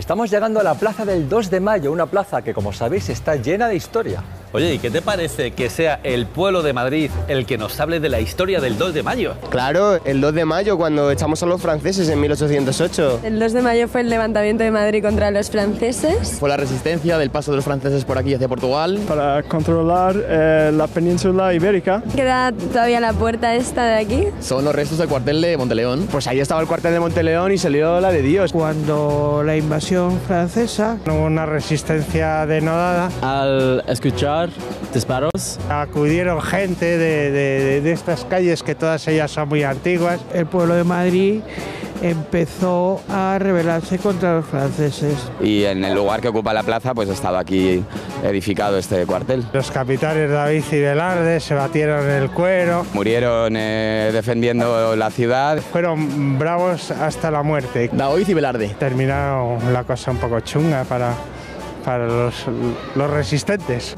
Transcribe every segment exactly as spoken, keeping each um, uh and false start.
Estamos llegando a la Plaza del dos de mayo, una plaza que, como sabéis, está llena de historia. Oye, ¿y qué te parece que sea el pueblo de Madrid el que nos hable de la historia del dos de mayo? Claro, el dos de mayo, cuando echamos a los franceses en mil ochocientos ocho. El dos de mayo fue el levantamiento de Madrid contra los franceses. Fue la resistencia del paso de los franceses por aquí hacia Portugal. Para controlar eh, la península ibérica. Queda todavía la puerta esta de aquí. Son los restos del cuartel de Monteleón. Pues ahí estaba el cuartel de Monteleón y salió la de Dios. Cuando la invasión francesa, hubo una resistencia denodada. Al escuchar disparos, acudieron gente de, de, de estas calles, que todas ellas son muy antiguas. El pueblo de Madrid empezó a rebelarse contra los franceses. Y en el lugar que ocupa la plaza, pues estaba aquí edificado este cuartel. Los capitanes David y Velarde se batieron el cuero. Murieron eh, defendiendo la ciudad. Fueron bravos hasta la muerte. David y Velarde. Terminaron la cosa un poco chunga para, para los, los resistentes.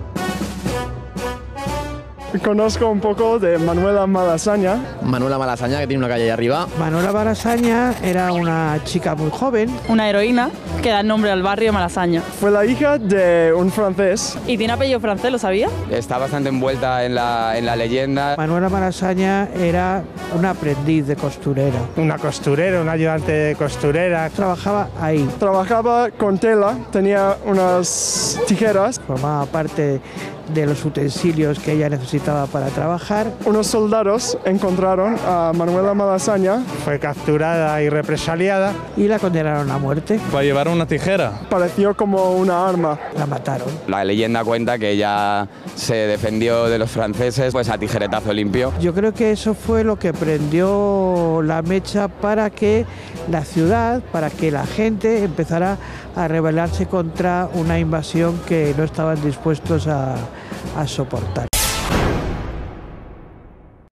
Conozco un poco de Manuela Malasaña. Manuela Malasaña, que tiene una calle ahí arriba. Manuela Malasaña era una chica muy joven. Una heroína que da nombre al barrio Malasaña. Fue la hija de un francés. Y tiene apellido francés, ¿lo sabía? Está bastante envuelta en la, en la leyenda. Manuela Malasaña era una aprendiz de costurera. Una costurera, una ayudante de costurera. Trabajaba ahí. Trabajaba con tela, tenía unas tijeras. Formaba parte de los utensilios que ella necesitaba para trabajar. Unos soldados encontraron a Manuela Malasaña. Fue capturada y represaliada. Y la condenaron a muerte. ¿Para llevar una tijera? Pareció como una arma. La mataron. La leyenda cuenta que ella se defendió de los franceses pues a tijeretazo limpio. Yo creo que eso fue lo que prendió la mecha para que la ciudad, para que la gente empezara a rebelarse contra una invasión que no estaban dispuestos a, a soportar.